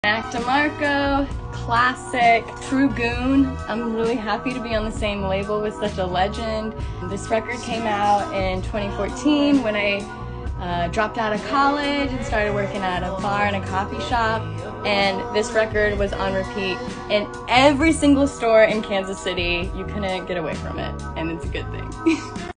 Mac DeMarco, classic, true goon. I'm really happy to be on the same label with such a legend. This record came out in 2014 when I dropped out of college and started working at a bar and a coffee shop, and this record was on repeat in every single store in Kansas City. You couldn't get away from it, and it's a good thing.